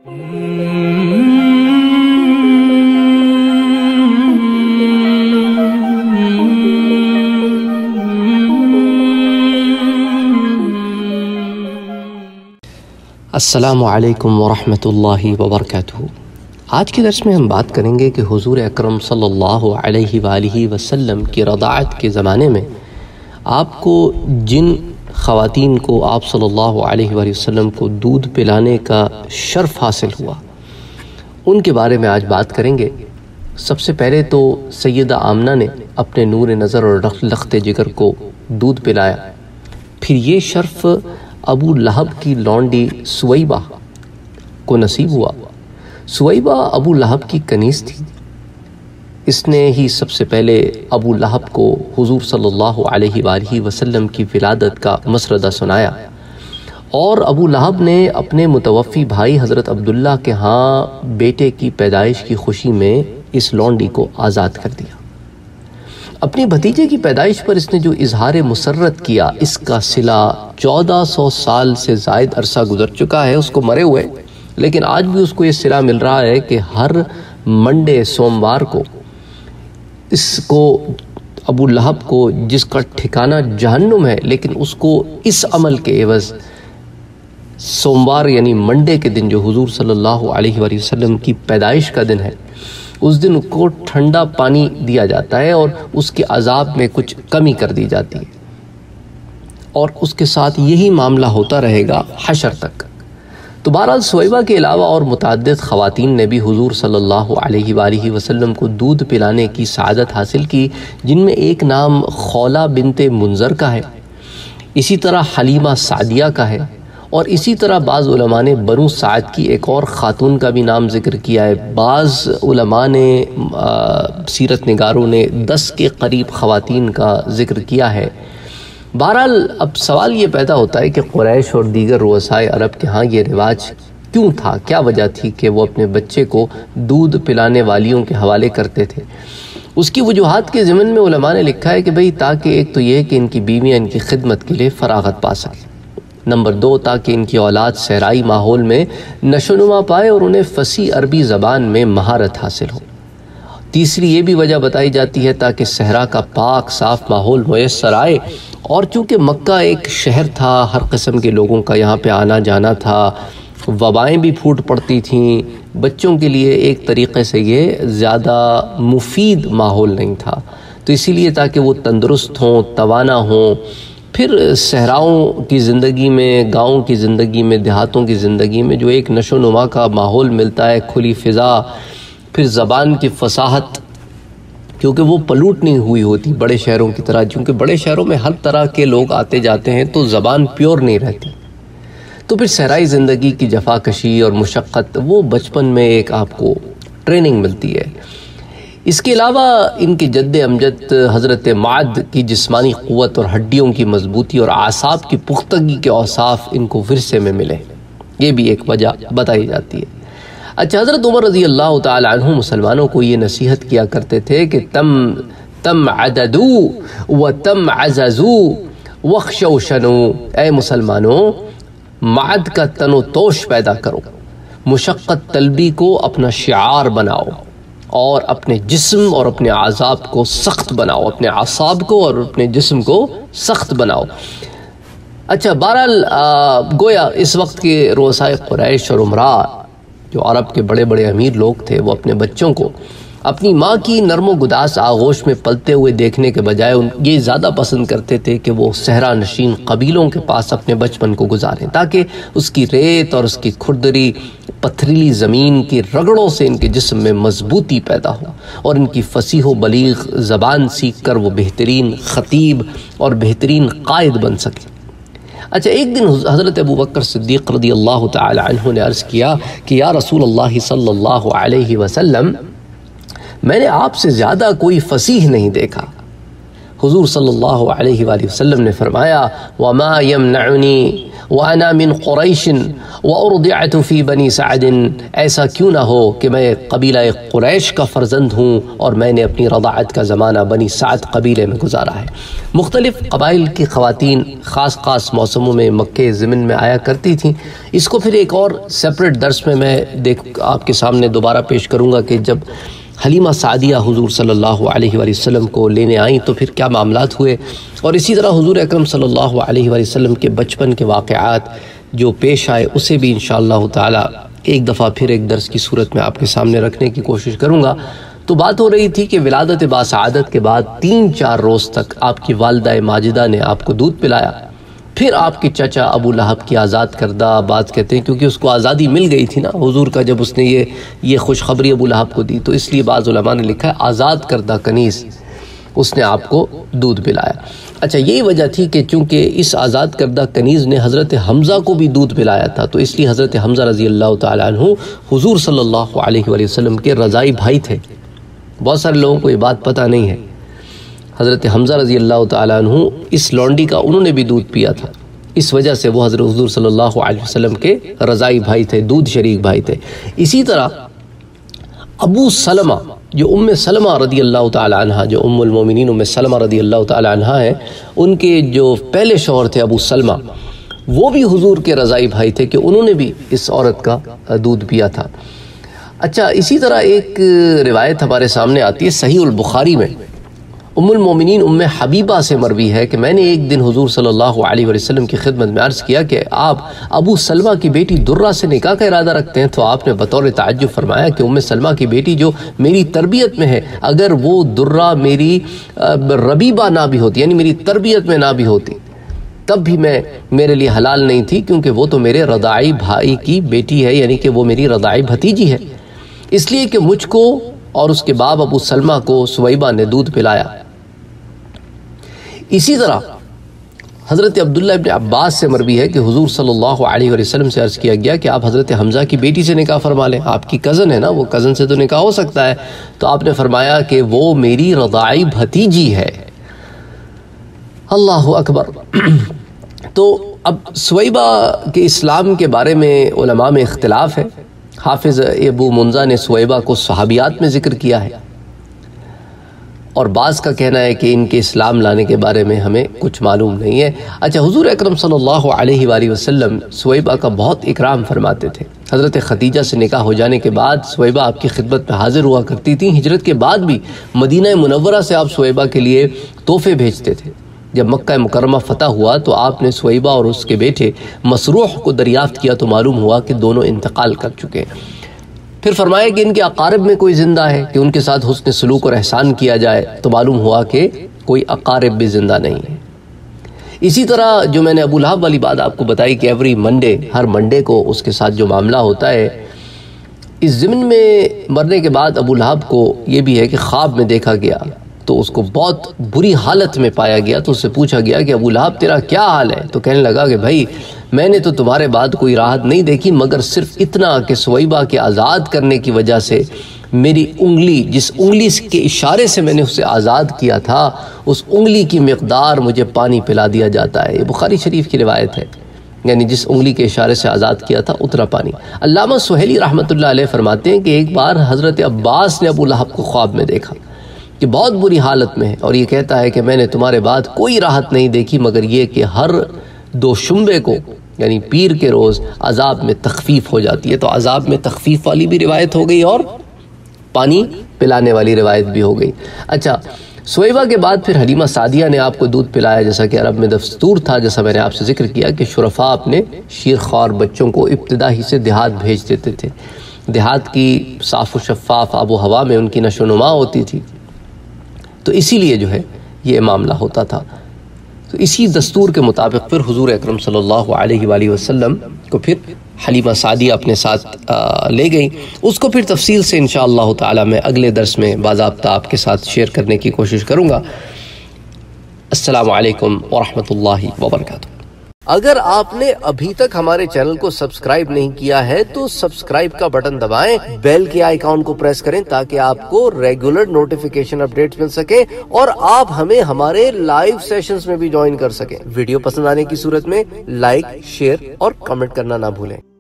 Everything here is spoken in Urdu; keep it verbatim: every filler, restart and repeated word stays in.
السلام علیکم ورحمۃ اللہ وبرکاتہ۔ آج کے درس میں ہم بات کریں گے کہ حضور اکرم صلی اللہ علیہ وآلہ وسلم کی رضاعت کے زمانے میں آپ کو جن خواتین کو آپ صلی اللہ علیہ وآلہ وسلم کو دودھ پلانے کا شرف حاصل ہوا، ان کے بارے میں آج بات کریں گے۔ سب سے پہلے تو سیدہ آمنہ نے اپنے نور نظر اور لخت جگر کو دودھ پلایا، پھر یہ شرف ابو لہب کی لونڈی سویبہ کو نصیب ہوا۔ سویبہ ابو لہب کی کنیز تھی، اس نے ہی سب سے پہلے ابو لہب کو حضور صلی اللہ علیہ وآلہ وسلم کی ولادت کا مسردہ سنایا، اور ابو لہب نے اپنے متوفی بھائی حضرت عبداللہ کے ہاں بیٹے کی پیدائش کی خوشی میں اس لونڈی کو آزاد کر دیا۔ اپنی بھتیجے کی پیدائش پر اس نے جو اظہار مسرت کیا، اس کا صلہ چودہ سو سال سے زائد عرصہ گزر چکا ہے اس کو مرے ہوئے، لیکن آج بھی اس کو یہ صلہ مل رہا ہے کہ ہر منڈے سوموار کو اس کو ابو لہب کو، جس کا ٹھکانہ جہنم ہے، لیکن اس کو اس عمل کے عوض سوموار یعنی منڈے کے دن جو حضور صلی اللہ علیہ وآلہ وسلم کی پیدائش کا دن ہے، اس دن کو ٹھنڈا پانی دیا جاتا ہے اور اس کے عذاب میں کچھ کمی کر دی جاتی ہے، اور اس کے ساتھ یہی معاملہ ہوتا رہے گا حشر تک۔ تو بہرحال سویبہ کے علاوہ اور متعدد خواتین نے بھی حضور صلی اللہ علیہ وآلہ وسلم کو دودھ پلانے کی سعادت حاصل کی، جن میں ایک نام خولہ بنت منذر کا ہے، اسی طرح حلیمہ سعدیہ کا ہے، اور اسی طرح بعض علماء نے بنو سعد کی ایک اور خاتون کا بھی نام ذکر کیا ہے۔ بعض علماء نے سیرت نگاروں نے دس کے قریب خواتین کا ذکر کیا ہے۔ بہرحال اب سوال یہ پیدا ہوتا ہے کہ قریش اور دیگر رؤسائے عرب کے ہاں یہ رواج کیوں تھا، کیا وجہ تھی کہ وہ اپنے بچے کو دودھ پلانے والیوں کے حوالے کرتے تھے؟ اس کی وجوہات کے ضمن میں علماء نے لکھا ہے کہ بھئی تاکہ ایک تو یہ کہ ان کی بیویاں ان کی خدمت کے لیے فراغت پا سکیں، نمبر دو تاکہ ان کی اولاد صحرائی ماحول میں نشو نما پائے اور انہیں فصیح عربی زبان میں مہارت حاصل ہو، تیسری یہ بھی وجہ بتائی جاتی ہے تاکہ صحرا کا پاک صاف ماحول میسر آئے، اور چونکہ مکہ ایک شہر تھا، ہر قسم کے لوگوں کا یہاں پہ آنا جانا تھا، وبائیں بھی پھوٹ پڑتی تھیں، بچوں کے لیے ایک طریقے سے یہ زیادہ مفید ماحول نہیں تھا، تو اسی لیے تاکہ وہ تندرست ہوں، توانا ہوں، پھر صحراؤں کی زندگی میں، گاؤں کی زندگی میں، دیہاتوں کی زندگی میں جو ایک نشو نما کا ماحول ملتا ہے، کھلی فضا، پھر زبان کی فصاحت، کیونکہ وہ پلوٹ نہیں ہوئی ہوتی بڑے شہروں کی طرح، کیونکہ بڑے شہروں میں ہر طرح کے لوگ آتے جاتے ہیں تو زبان پیور نہیں رہتی، تو پھر صحرائی زندگی کی جفاکشی اور مشقت وہ بچپن میں ایک آپ کو ٹریننگ ملتی ہے۔ اس کے علاوہ ان کے جد امجد حضرت معد کی جسمانی قوت اور ہڈیوں کی مضبوطی اور اعصاب کی پختگی کے اوصاف ان کو ورثے میں ملے، یہ بھی ایک وجہ بتائی جاتی ہے۔ اچھا، حضرت عمر رضی اللہ تعالی عنہ مسلمانوں کو یہ نصیحت کیا کرتے تھے کہ تم تم عددو و تم عززو وخشو شنو، اے مسلمانوں معد کا تن و توش پیدا کرو، مشقت طلبی کو اپنا شعار بناؤ، اور اپنے جسم اور اپنے اعصاب کو سخت بناؤ، اپنے اعصاب کو اور اپنے جسم کو سخت بناؤ۔ اچھا، بہرحال گویا اس وقت کے رؤسائے قریش اور امراء جو عرب کے بڑے بڑے امیر لوگ تھے، وہ اپنے بچوں کو اپنی ماں کی نرم و گداس آغوش میں پلتے ہوئے دیکھنے کے بجائے یہ زیادہ پسند کرتے تھے کہ وہ صحرا نشین قبیلوں کے پاس اپنے بچپن کو گزاریں، تاکہ اس کی ریت اور اس کی کھردری پتھریلی زمین کی رگڑوں سے ان کے جسم میں مضبوطی پیدا ہو، اور ان کی فصیح و بلیغ زبان سیکھ کر وہ بہترین خطیب اور بہترین قائد بن سکے۔ اچھا، ایک دن حضرت ابو بکر صدیق رضی اللہ تعالی عنہ نے عرض کیا کہ یا رسول اللہ صلی اللہ علیہ وسلم، میں نے آپ سے زیادہ کوئی فصیح نہیں دیکھا۔ حضور صلی اللہ علیہ وآلہ وسلم نے فرمایا وَمَا يَمْنَعُنِي وَأَنَا مِنْ قُرَيْشٍ وَأُرْضِعْتُ فِي بَنِي سَعْدٍ، ایسا کیوں نہ ہو کہ میں قبیلہ قریش کا فرزند ہوں اور میں نے اپنی رضاعت کا زمانہ بنی سعد قبیلے میں گزارا ہے۔ مختلف قبائل کی خواتین خاص خاص موسموں میں مکہ ضمن میں آیا کرتی تھیں۔ اس کو پھر ایک اور سیپریٹ درس میں میں دیکھ آپ کے سامنے دوبارہ پیش کروں گا کہ جب حلیمہ سعدیہ حضور صلی اللہ علیہ وآلہ وسلم کو لینے آئیں تو پھر کیا معاملات ہوئے، اور اسی طرح حضور اکرم صلی اللہ علیہ وآلہ وسلم کے بچپن کے واقعات جو پیش آئے اسے بھی انشاءاللہ تعالی ایک دفعہ پھر ایک درس کی صورت میں آپ کے سامنے رکھنے کی کوشش کروں گا۔ تو بات ہو رہی تھی کہ ولادت باسعادت کے بعد تین چار روز تک آپ کی والدہ ماجدہ نے آپ کو دودھ پلایا، پھر آپ کے چچا ابو لہب کی آزاد کردہ، بات کہتے ہیں کیونکہ اس کو آزادی مل گئی تھی نا حضور کا جب اس نے یہ یہ خوشخبری ابو لہب کو دی، تو اس لیے بعض علماء نے لکھا ہے آزاد کردہ کنیز اس نے آپ کو دودھ پلایا۔ اچھا، یہی وجہ تھی کہ چونکہ اس آزاد کردہ کنیز نے حضرت حمزہ کو بھی دودھ پلایا تھا، تو اس لیے حضرت حمزہ رضی اللہ تعالیٰ عنہ حضور صلی اللہ علیہ وآلہ وسلم کے رضائی بھائی تھے۔ بہت سارے لوگوں کو یہ بات پتہ نہیں ہے، حضرت حمزہ رضی اللہ تعالیٰ عنہ اس لونڈی کا انہوں نے بھی دودھ پیا تھا، اس وجہ سے وہ حضرت حضور صلی اللہ علیہ وسلم کے رضائی بھائی تھے، دودھ شریک بھائی تھے۔ اسی طرح ابو سلمہ جو ام سلمہ رضی اللہ تعالی عنہ، جو ام المومنین ام سلمہ رضی اللہ تعالی عنہ ہیں، ان کے جو پہلے شوہر تھے ابو سلمہ، وہ بھی حضور کے رضائی بھائی تھے کہ انہوں نے بھی اس عورت کا دودھ پیا تھا۔ اچھا، اسی طرح ایک روایت ہمارے سامنے آتی ہے صحیح البخاری میں، ام المومنین ام حبیبہ سے مروی ہے کہ میں نے ایک دن حضور صلی اللہ علیہ وسلم کی خدمت میں عرض کیا کہ آپ ابو سلمہ کی بیٹی درہ سے نکاح کا ارادہ رکھتے ہیں، تو آپ نے بطور تعجب فرمایا کہ ام سلمہ کی بیٹی جو میری تربیت میں ہے، اگر وہ درہ میری ربیبہ نہ بھی ہوتی، یعنی میری تربیت میں نہ بھی ہوتی، تب بھی میں میرے لیے حلال نہیں تھی، کیونکہ وہ تو میرے رضاعی بھائی کی بیٹی ہے، یعنی کہ وہ میری رضاعی بھتیجی ہے، اس لیے کہ مجھ کو اور اس کے باپ ابو سلمہ کو سویبہ نے دودھ پلایا۔ اسی طرح حضرت عبداللہ ابن عباس سے مروی ہے کہ حضور صلی اللہ علیہ وسلم سے عرض کیا گیا کہ آپ حضرت حمزہ کی بیٹی سے نکاح فرما لیں، آپ کی کزن ہے نا، وہ کزن سے تو نکاح ہو سکتا ہے، تو آپ نے فرمایا کہ وہ میری رضاعی بھتیجی ہے۔ اللہ اکبر۔ تو اب سویبہ کے اسلام کے بارے میں علماء میں اختلاف ہے، حافظ ابو منذہ نے سویبہ کو صحابیات میں ذکر کیا ہے، اور بعض کا کہنا ہے کہ ان کے اسلام لانے کے بارے میں ہمیں کچھ معلوم نہیں ہے۔ اچھا، حضور اکرم صلی اللہ علیہ وآلہ وسلم سویبہ کا بہت اکرام فرماتے تھے۔ حضرت خدیجہ سے نکاح ہو جانے کے بعد سویبہ آپ کی خدمت میں حاضر ہوا کرتی تھیں، ہجرت کے بعد بھی مدینہ منورہ سے آپ سویبہ کے لیے تحفے بھیجتے تھے۔ جب مکہ مکرمہ فتح ہوا تو آپ نے سویبہ اور اس کے بیٹے مسروح کو دریافت کیا تو معلوم ہوا کہ دونوں انتقال کر چکے ہیں۔ پھر فرمایا کہ ان کے اقارب میں کوئی زندہ ہے کہ ان کے ساتھ حسن سلوک اور احسان کیا جائے، تو معلوم ہوا کہ کوئی اقارب بھی زندہ نہیں ہے۔ اسی طرح جو میں نے ابو لہب والی بات آپ کو بتائی کہ ایوری منڈے، ہر منڈے کو اس کے ساتھ جو معاملہ ہوتا ہے، اس ضمن میں مرنے کے بعد ابو لہب کو یہ بھی ہے کہ خواب میں دیکھا گیا تو اس کو بہت بری حالت میں پایا گیا، تو اس سے پوچھا گیا کہ ابو لہب تیرا کیا حال ہے؟ تو کہنے لگا کہ بھائی میں نے تو تمہارے بعد کوئی راحت نہیں دیکھی مگر صرف اتنا کہ سویبہ کے آزاد کرنے کی وجہ سے میری انگلی، جس انگلی کے اشارے سے میں نے اسے آزاد کیا تھا، اس انگلی کی مقدار مجھے پانی پلا دیا جاتا ہے۔ یہ بخاری شریف کی روایت ہے، یعنی جس انگلی کے اشارے سے آزاد کیا تھا اتنا پانی۔ علامہ سہیلی رحمۃ اللہ علیہ فرماتے ہیں کہ ایک بار حضرت عباس نے ابو لہب کو خواب میں دیکھا کہ بہت بری حالت میں ہے، اور یہ کہتا ہے کہ میں نے تمہارے بعد کوئی راحت نہیں دیکھی مگر یہ کہ ہر دو شنبے کو، یعنی پیر کے روز، عذاب میں تخفیف ہو جاتی ہے۔ تو عذاب میں تخفیف والی بھی روایت ہو گئی اور پانی پلانے والی روایت بھی ہو گئی۔ اچھا، سویبہ کے بعد پھر حلیمہ سعدیہ نے آپ کو دودھ پلایا، جیسا کہ عرب میں دستور تھا، جیسا میں نے آپ سے ذکر کیا کہ شرفاء اپنے شیر خوار بچوں کو ابتدا ہی سے دیہات بھیج دیتے تھے۔ دیہات کی صاف و شفاف آب و ہوا میں ان کی نشو و نما ہوتی تھی، تو اسی لیے جو ہے یہ معاملہ ہوتا تھا۔ تو اسی دستور کے مطابق پھر حضور اکرم صلی اللہ علیہ وآلہ وسلم کو پھر حلیمہ سعدیہ اپنے ساتھ لے گئیں۔ اس کو پھر تفصیل سے انشاءاللہ تعالی میں اگلے درس میں باضابطہ آپ کے ساتھ شیئر کرنے کی کوشش کروں گا۔ السلام علیکم ورحمۃ اللہ وبرکاتہ۔ اگر آپ نے ابھی تک ہمارے چینل کو سبسکرائب نہیں کیا ہے تو سبسکرائب کا بٹن دبائیں، بیل کے آئیکن کو پریس کریں تاکہ آپ کو ریگولر نوٹیفیکیشن اپڈیٹس مل سکے اور آپ ہمیں ہمارے لائیو سیشنز میں بھی جوائن کر سکیں۔ ویڈیو پسند آنے کی صورت میں لائک، شیئر اور کمنٹ کرنا نہ بھولیں۔